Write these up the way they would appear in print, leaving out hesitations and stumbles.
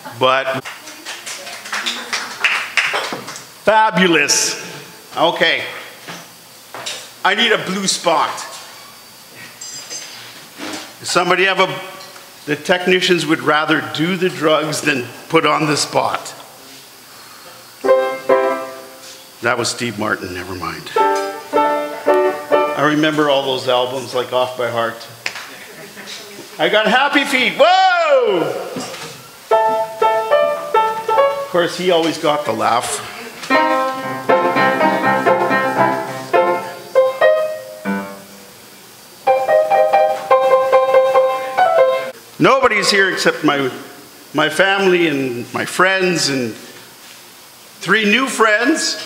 but fabulous. Okay, I need a blue spot. Somebody have the technicians would rather do the drugs than put on the spot. That was Steve Martin, never mind. I remember all those albums like Off by Heart. I got Happy Feet, whoa! Of course, he always got the laugh. Nobody's here except my family and my friends and 3 new friends,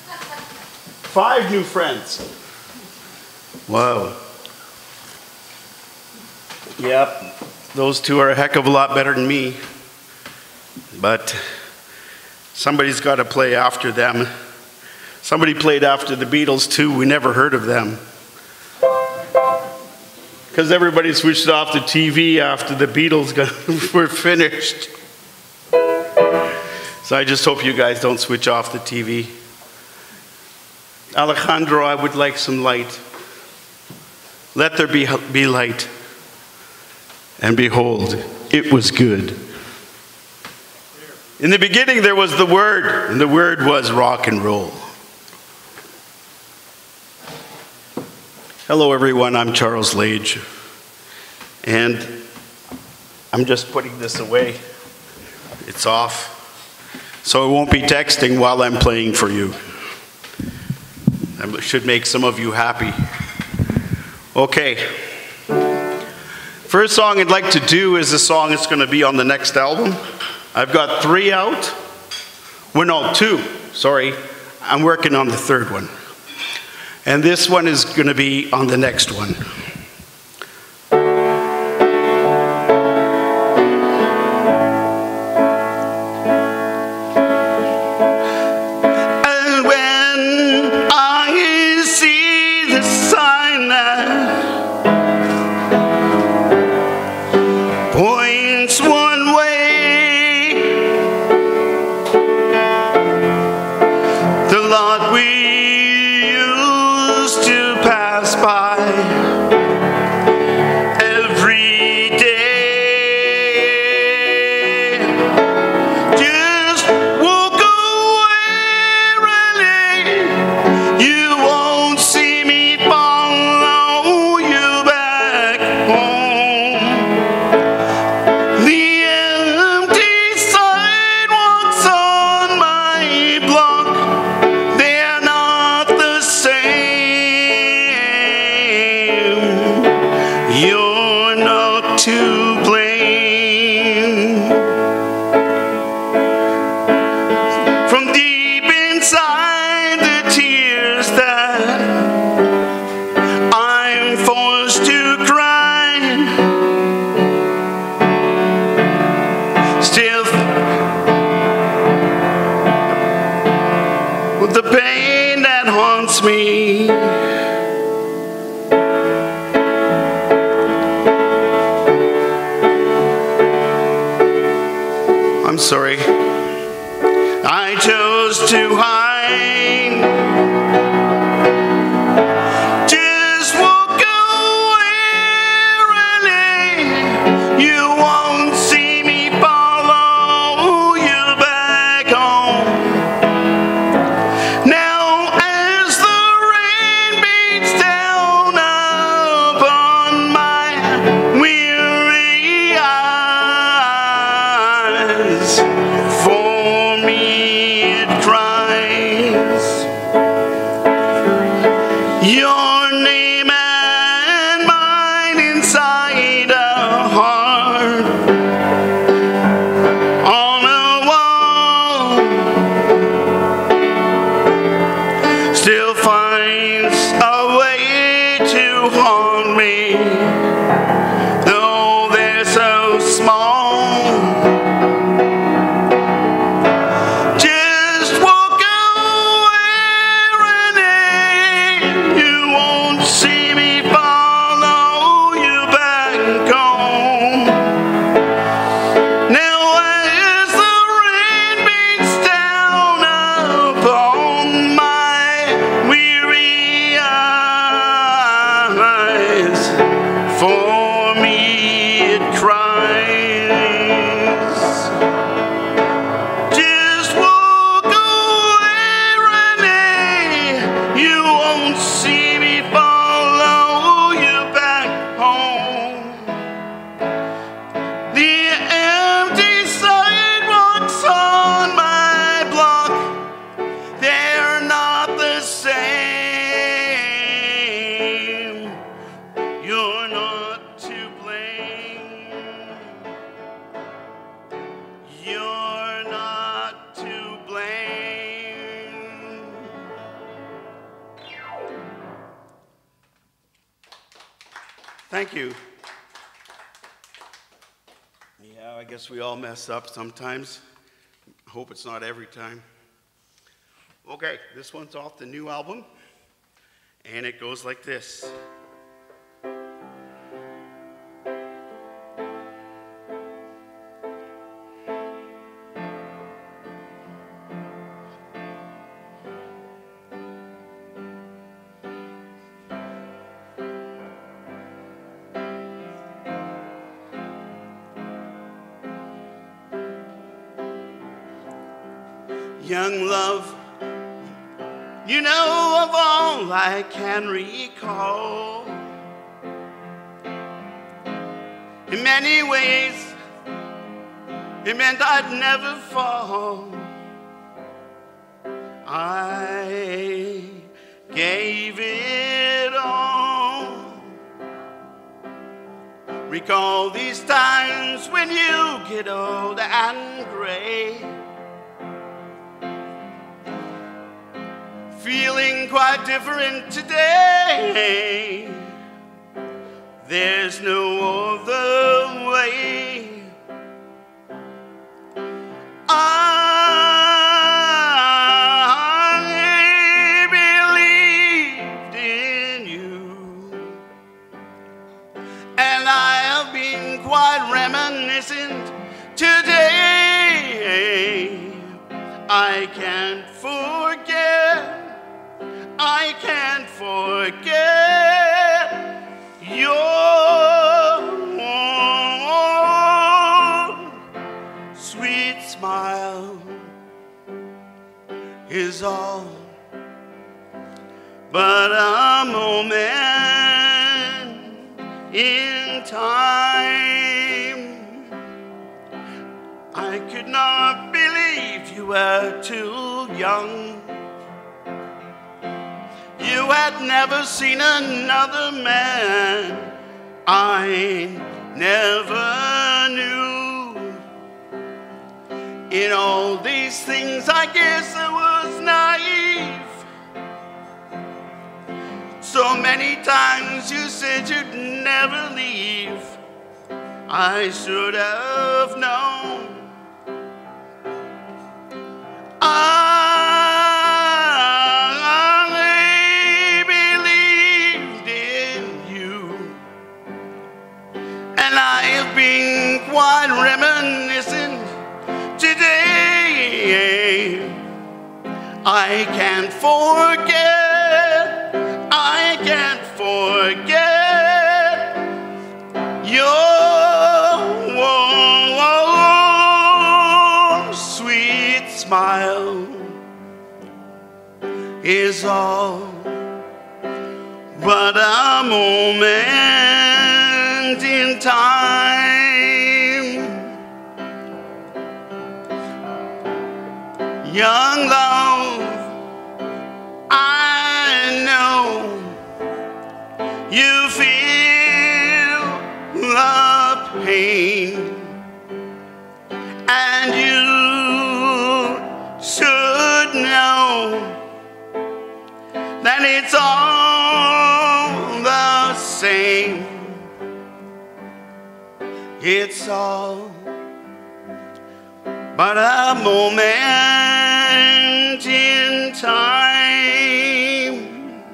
5 new friends. Wow. Yep, those 2 are a heck of a lot better than me. But somebody's got to play after them. Somebody played after the Beatles too. We never heard of them. Because everybody switched off the TV after the Beatles were finished. So I just hope you guys don't switch off the TV. Alejandro, I would like some light. Let there be light. And behold, it was good. In the beginning there was the Word, and the Word was rock and roll. Hello everyone, I'm Charles Lage. And I'm just putting this away. It's off. So I won't be texting while I'm playing for you. That should make some of you happy. Okay. First song I'd like to do is a song that's going to be on the next album. I've got 3 out. Well, no, 2. Sorry. I'm working on the 3rd one. And this one is going to be on the next one. I'm sorry. I chose to hide. Just walk away, really. You won't see me follow you back home. Now as the rain beats down upon my weary eyes, for me it cries your name and mine inside a heart on a wall. Still finds a way to haunt me, though they're so small. you're not to blame. Thank you. Yeah, I guess we all mess up sometimes. I hope it's not every time. Okay, this one's off the new album, and it goes like this. Young love, you know of all I can recall. In many ways, it meant I'd never fall. I gave it all. Recall these times when you get old and gray, feeling quite different today. There's no other way. I believed in you, and I have been quite reminiscent today. I can't forget, I can't forget your warm, sweet smile is all but a moment in time. I could not believe you were too young. You had never seen another man. I never knew. In all these things, I guess I was naive. So many times you said you'd never leave. I should have known. I believed in you, and I have been quite reminiscent today. I can't forget, I can't forget your warm, sweet smile is all but a moment in time. Young love, I know you feel the pain, and you should know that it's all the same. It's all but a moment in time.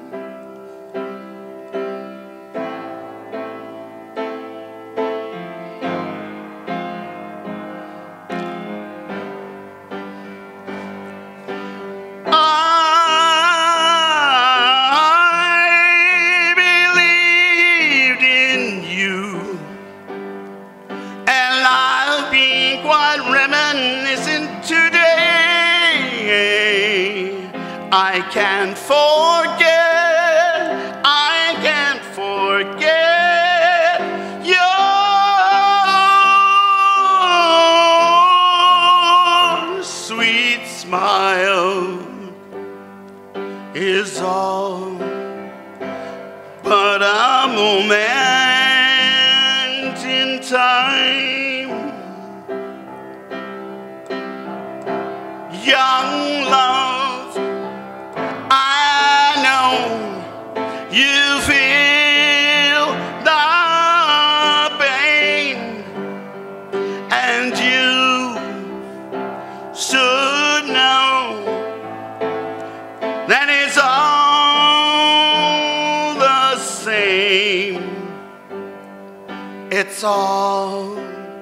I can't forget, I can't forget your sweet smile is all but a moment in time. young love. I know you feel the pain, and you should know that it's all the same. It's all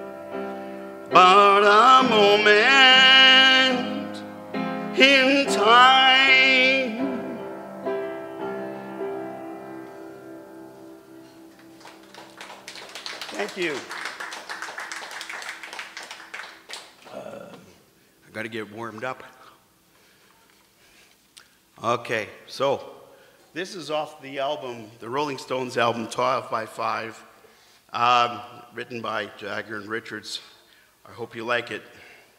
but a moment in time. Thank you. I got to get warmed up. Okay, so this is off the album, the Rolling Stones album, 12 by 5, written by Jagger and Richards. I hope you like it.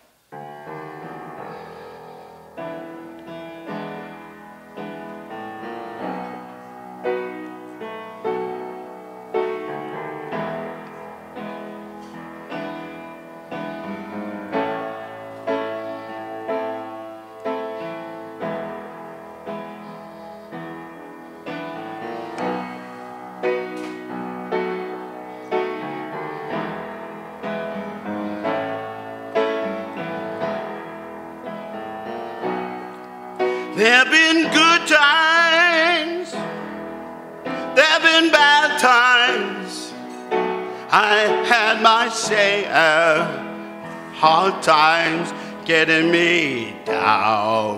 There've been good times, there've been bad times. I had my share of hard times getting me down.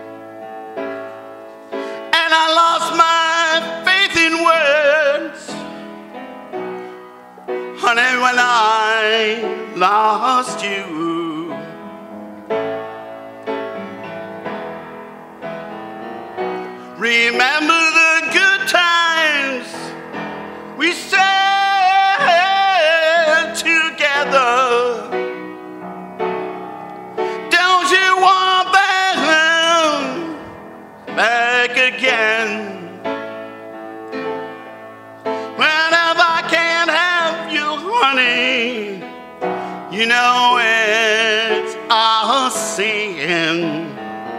And I lost my faith in words, honey, when I lost you. Remember the good times we shared together. Don't you want them back again? Well, if I can't have you, honey, you know it's a sin.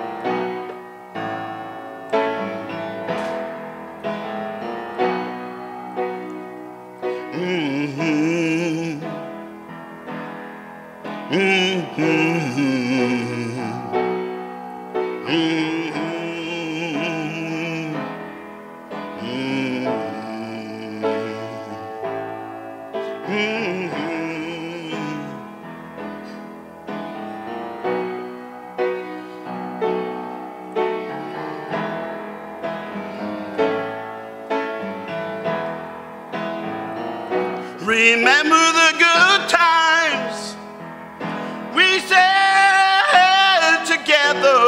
Remember the good times we shared together.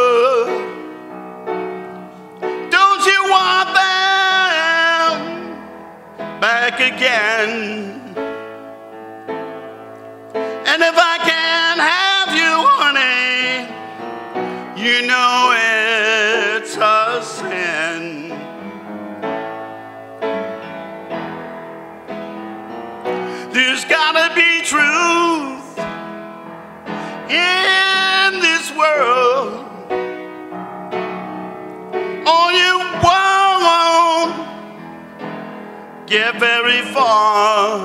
Don't you want them back again? And if I can't have you, honey, you know it's a sin. There's gotta be truth in this world, or you won't get very far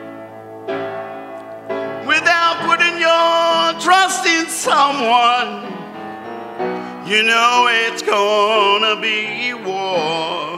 without putting your trust in someone. You know it's gonna be war.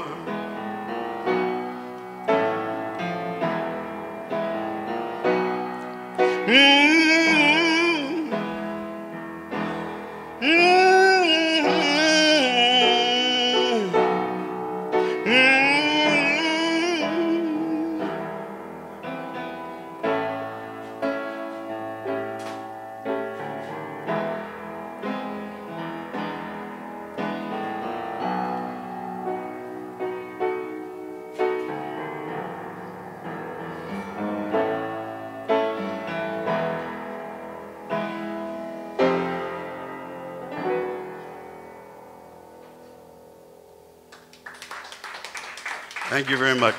Thank you very much.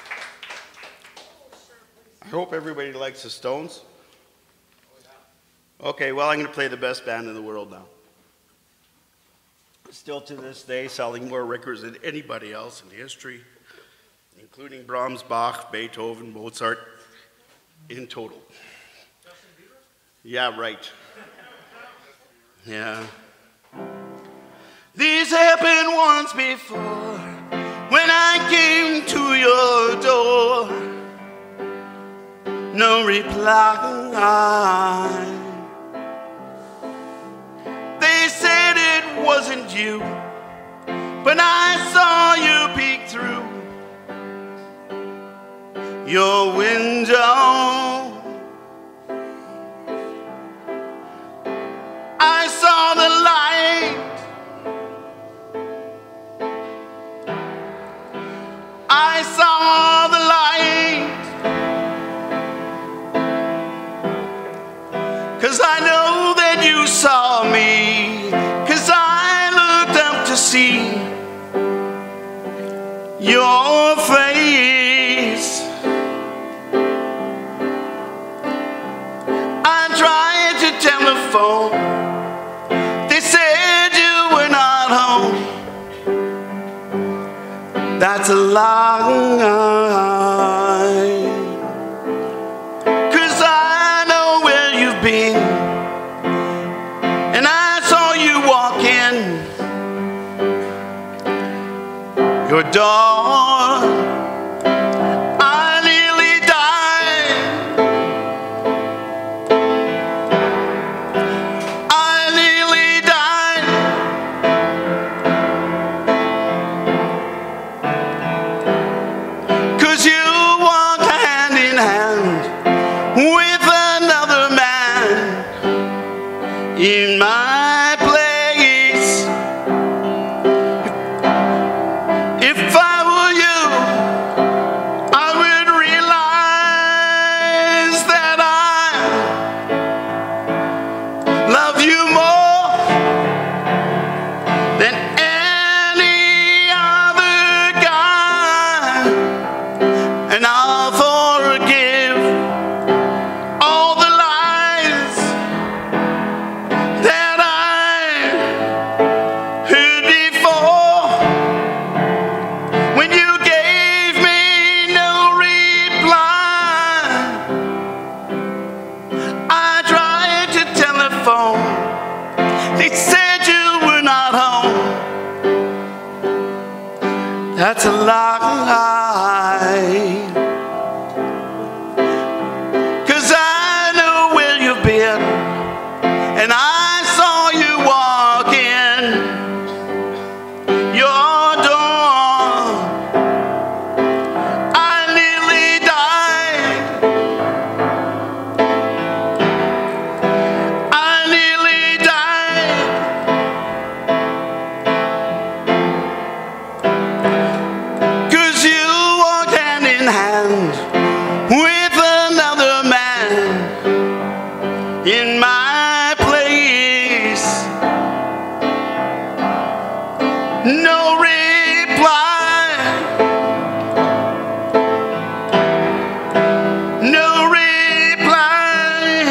I hope everybody likes the Stones. Okay, well, I'm going to play the best band in the world now. Still to this day, selling more records than anybody else in history, including Brahms, Bach, Beethoven, Mozart, in total. Justin Bieber? Yeah, right. Yeah. This happened once before when I came to your door. No reply. They said it wasn't you, but I saw you peek through your window. I saw the light. I saw the light. 'Cause I know that you saw me. 'Cause I looked up to see your face. I tried to telephone. They said you were not home. That's a lie. 'Cause I know where you've been, and I saw you walk in your door. I nearly died. I nearly died. 'Cause you walked hand in hand with another man in my place. If I were you, I would realize that I love you more than any other guy, and I'll forgive all the lies that I heard before. When you gave me no reply, I tried to telephone. They said you were not home. That's a lie. 'Cause I know where you've been, and I saw you walk in your door. I nearly died. I nearly died. 'Cause you walked hand in hand with another man in my place. No reply. No reply.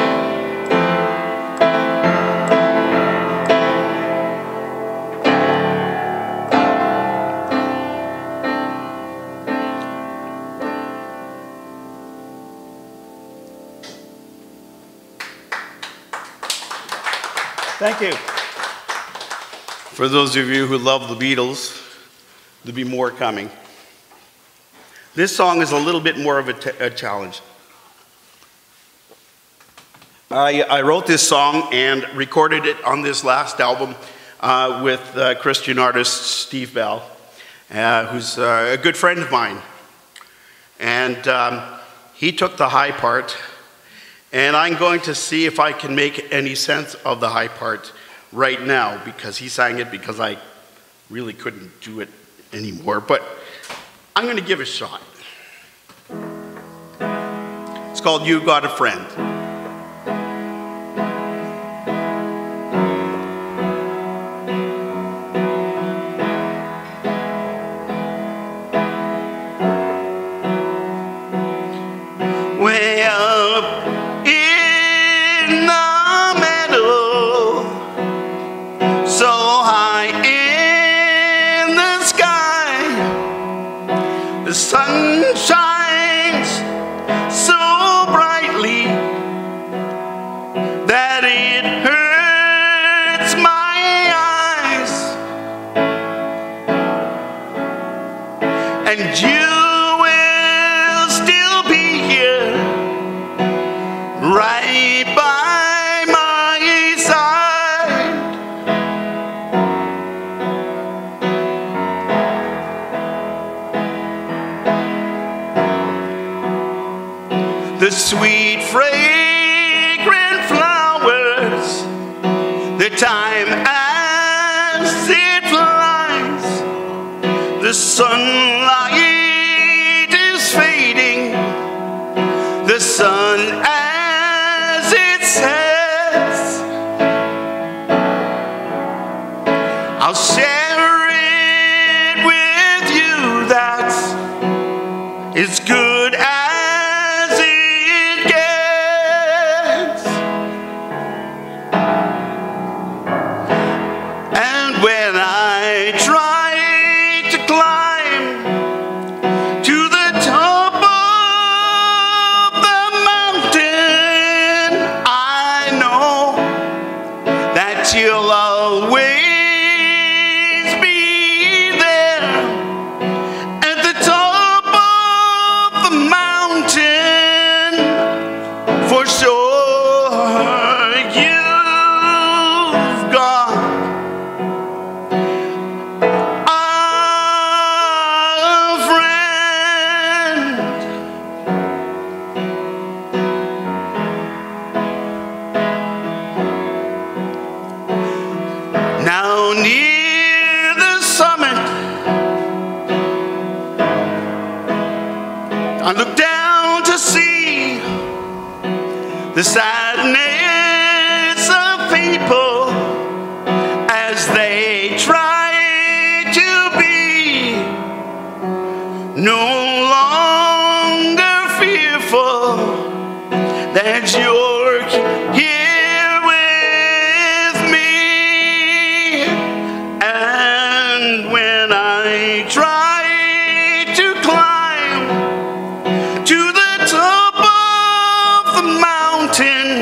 Thank you. For those of you who love the Beatles, there'll be more coming. This song is a little bit more of a challenge. I wrote this song and recorded it on this last album with Christian artist Steve Bell, who's a good friend of mine. And he took the high part, and I'm going to see if I can make any sense of the high part right now, because he sang it because I really couldn't do it anymore. But I'm going to give it a shot. It's called You Got a Friend. Way up in the that it hurts my eyes, and you will still be here right by my side. The sweet fragrant flowers, the time as it flies, the sunlight is fading, the sun as it sets. I'll share it with you, that's as good as it gets. And when I try to climb to the top of the mountain, I know that you'll always be there at the top of the mountain, for sure. You've got a friend. Now near the summit, I look down to see the sadness of people as they try to be no longer fearful that you're here with me. And when I try to climb to the top of the mountain,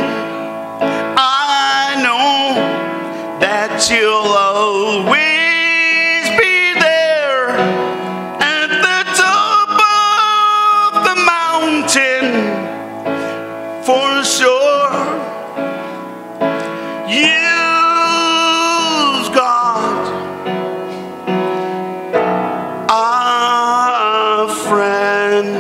I know that you'll always be there at the top of the mountain, for sure. You've got a friend.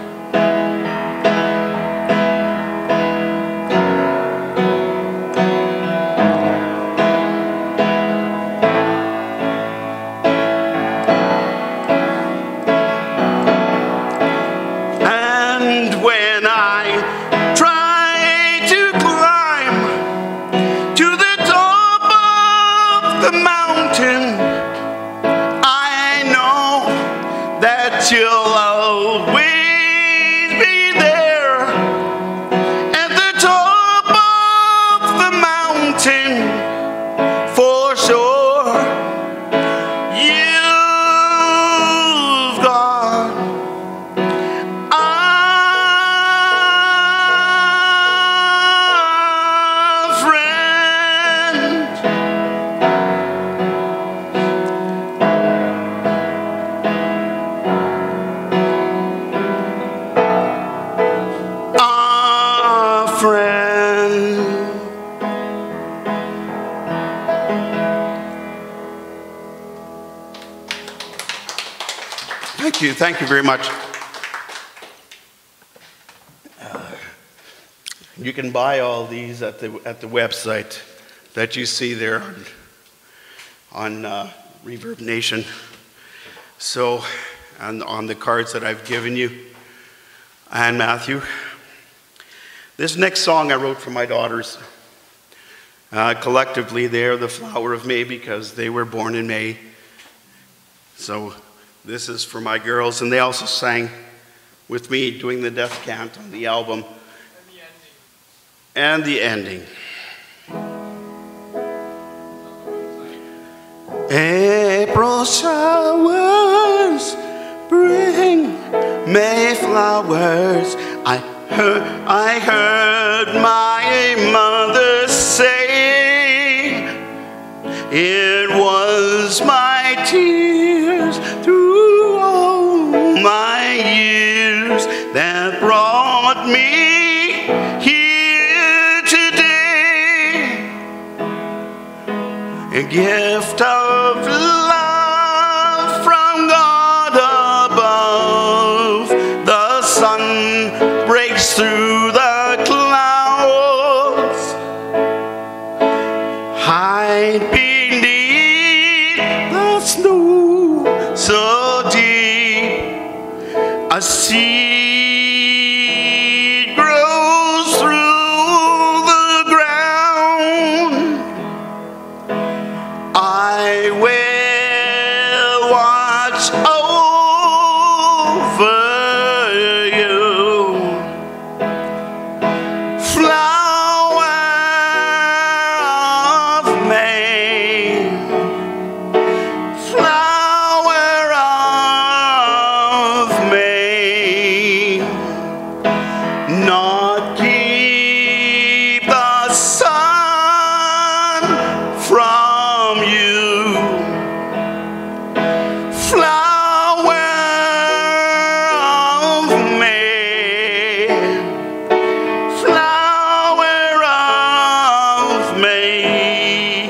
And when I try to climb to the top of the mountain, I know that you'll always be there at the top of the mountain, for sure. You've got a friend. A friend. Thank you very much. You can buy all these at the website that you see there on Reverb Nation. So, and on the cards that I've given you, and Matthew. This next song I wrote for my daughters. Collectively, they're the flower of May because they were born in May. So this is for my girls, and they also sang with me doing the death cant on the album. And the ending. April showers bring May flowers. I heard my mother It was my tears through all my years that brought me here today. A gift of love from God above. The sun breaks through the clouds. Hide beneath the snow so deep. A seed grows through the ground. I will watch over you. Flower of May, flower of May, not keep the sun from you. Flower of May, flower of May.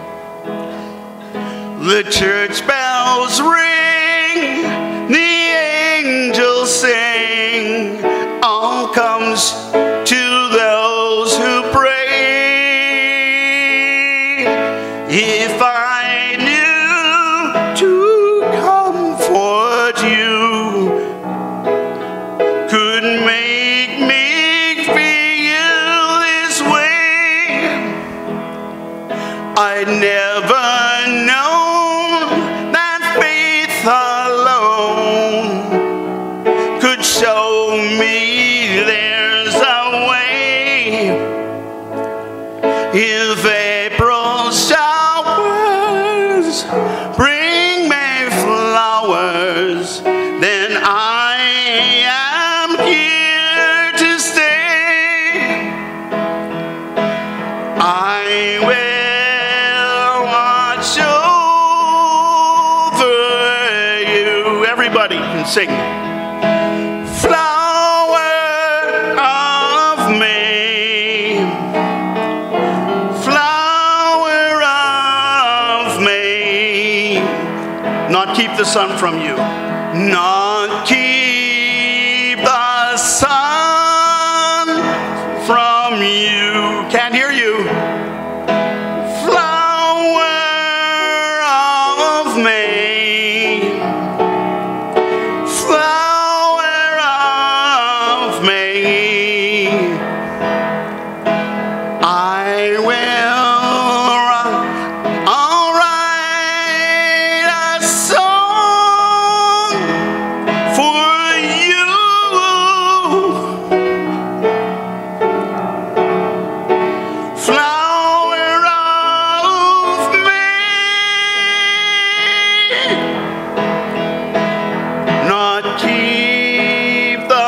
The church bells ring, the angels sing, all comes to those who pray. If I knew to comfort you could make me feel this way, I'd never known that faith alone could show me there's a way. If April showers bring me flowers, then I am here to stay. I will watch over you. Everybody can sing. Flower of May, flower of May, not keep the sun from you, not keep the sun from you. Can't hear you. Flower of May, flower of May, I I'll write a song for you. Flower of May, not keep the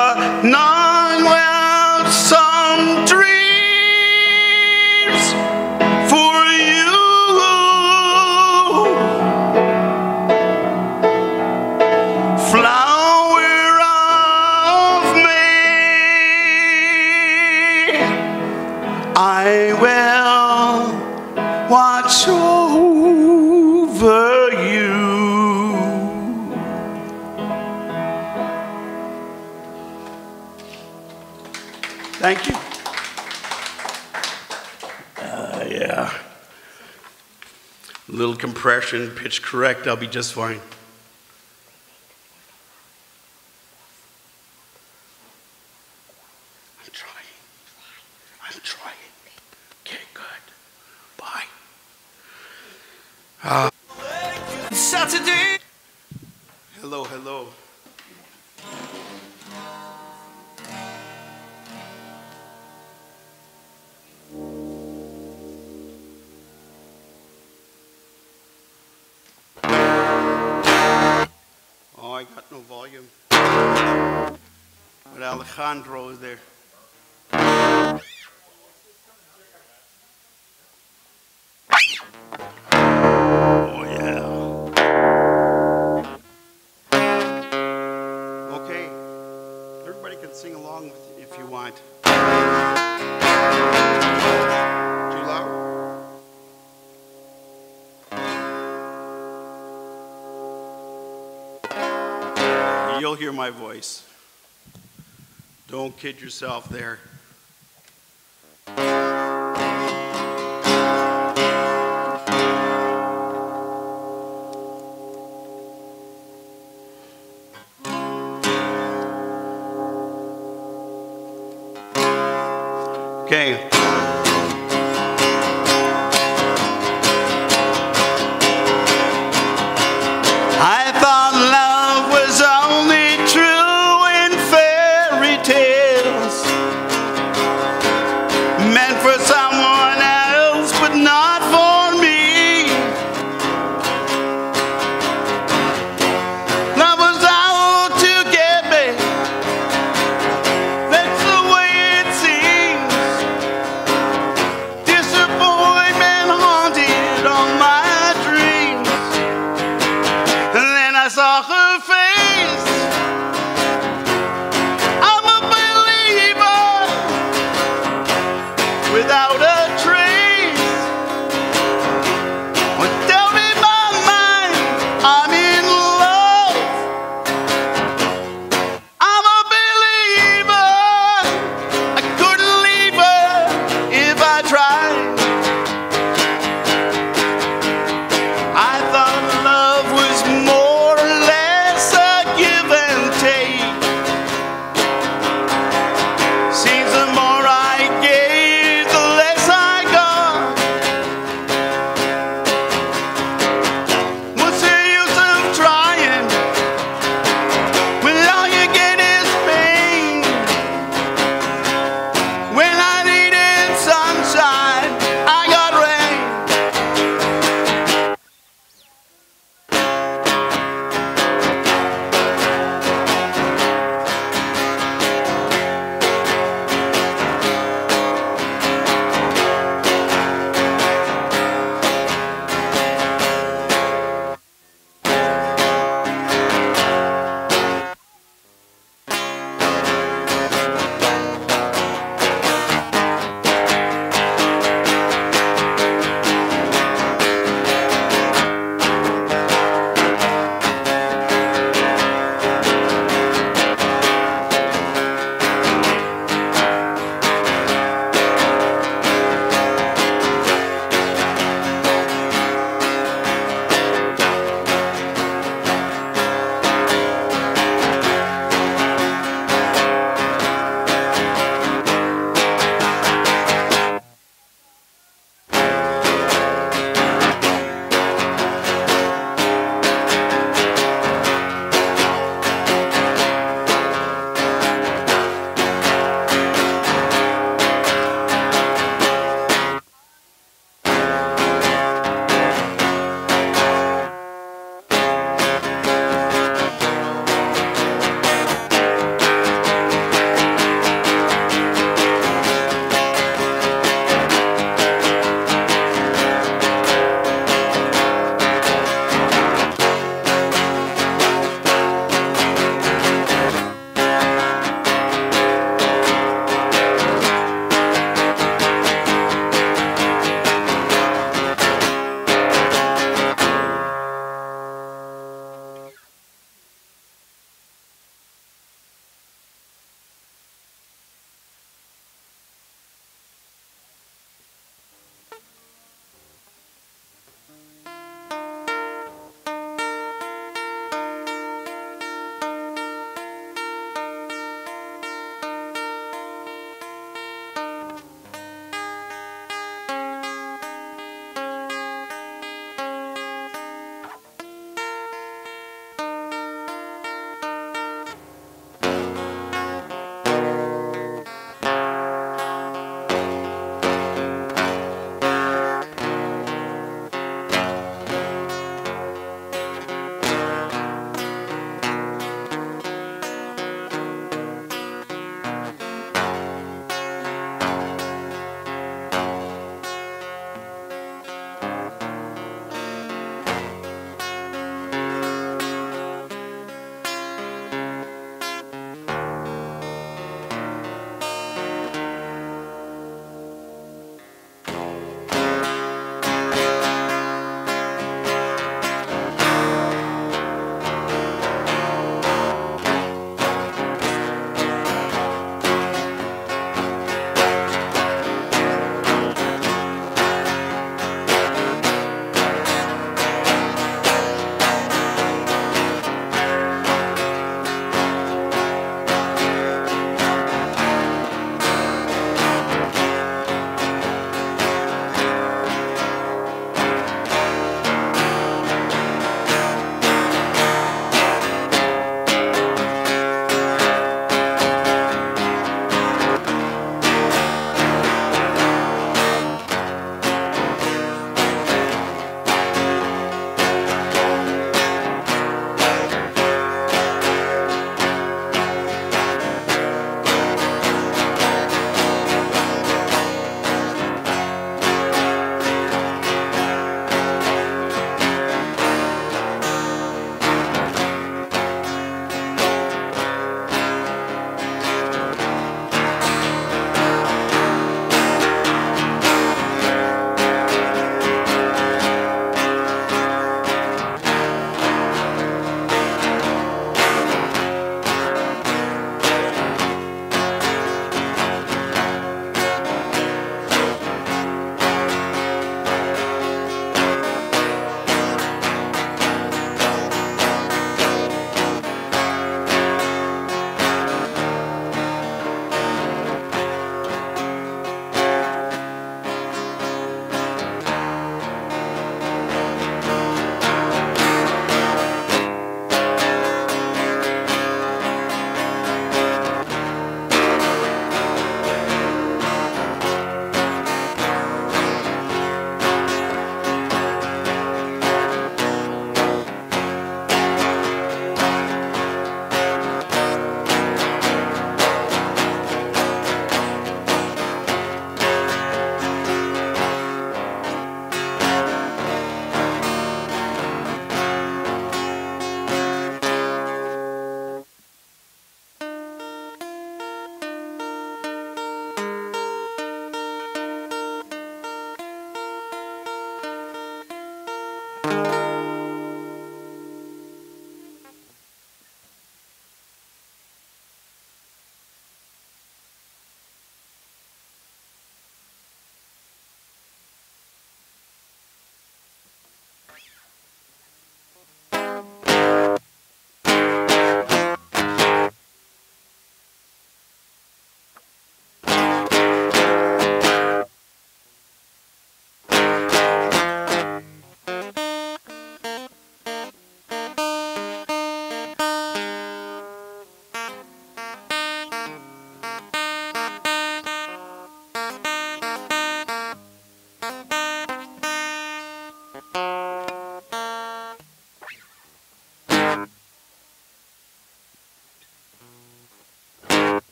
non-welcome dreams for you. Flower of May, I will watch over you. Thank you. Yeah. A little compression, pitch correct, I'll be just fine. I'm trying. Okay, good. Bye. Saturday. Hello, hello. Oh, I got no volume. But Alejandro is there. you'll hear my voice. Don't kid yourself there. Okay. I thought love was only true in fairy tales, meant for someone else, but not for me. Love was out to get me, that's the way it seems.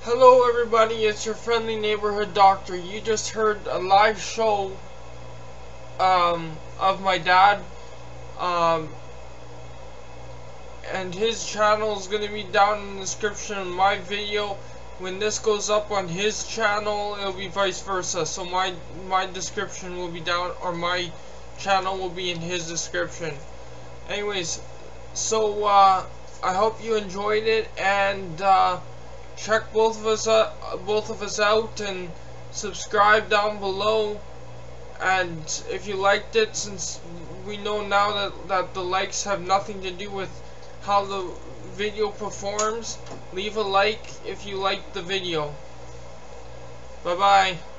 Hello everybody, it's your friendly neighborhood doctor. You just heard a live show of my dad, and his channel is going to be down in the description of my video. When this goes up on his channel, it'll be vice versa. So my description will be down, or my channel will be in his description. Anyways, so I hope you enjoyed it, and check both of us out, and subscribe down below. And if you liked it, since we know now that the likes have nothing to do with how the video performs, leave a like if you liked the video. Bye bye.